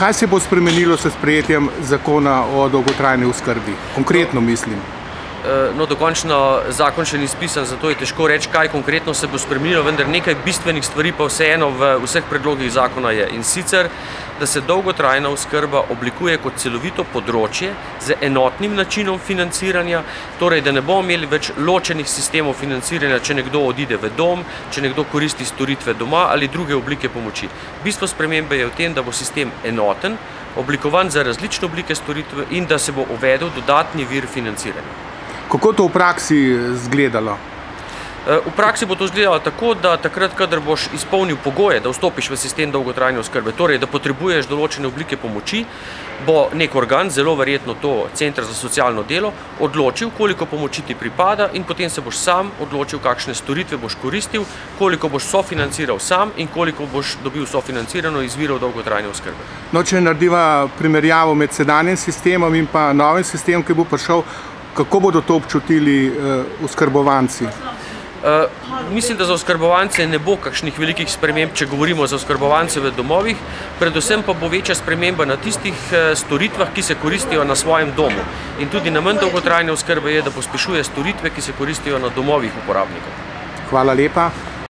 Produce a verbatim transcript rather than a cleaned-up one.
Kaj se bo spremenilo s sprejetjem zakona o dolgotrajni oskrbi? Konkretno mislim. No, dokončno zakon še ni spisan, zato je težko reči, kaj konkretno se bo spremenilo, vendar nekaj bistvenih stvari pa vseeno v vseh predlogih zakona je. In sicer, da se dolgotrajna oskrba oblikuje kot celovito področje z enotnim načinom financiranja, torej da ne bomo imeli več ločenih sistemov financiranja, če nekdo odide v dom, če nekdo koristi storitve doma ali druge oblike pomoči. Bistvo spremembe je v tem, da bo sistem enoten, oblikovan za različne oblike storitve in da se bo uvedel dodatni vir financiranja. Kako to v praksi izgledalo? V praksi bo to izgledalo tako, da takrat, kadar boš izpolnil pogoje, da vstopiš v sistem dolgotrajne oskrbe, torej da potrebuješ določene oblike pomoči, bo nek organ, zelo verjetno to Center za socialno delo, odločil, koliko pomoči ti pripada in potem se boš sam odločil, kakšne storitve boš koristil, koliko boš sofinanciral sam in koliko boš dobil sofinancirano iz virov dolgotrajne oskrbe. No, če narediva primerjavo med sedanjim sistemom in pa novim sistemom, ki bo prišel, kako bodo to občutili oskrbovanci? Mislim, da za oskrbovance ne bo kakšnih velikih sprememb, če govorimo za oskrbovance v domovih, predvsem pa bo večja sprememba na tistih storitvah, ki se koristijo na svojem domu. In tudi namen dolgotrajne oskrbe je, da pospešuje storitve, ki se koristijo na domovih uporabnikov. Hvala lepa.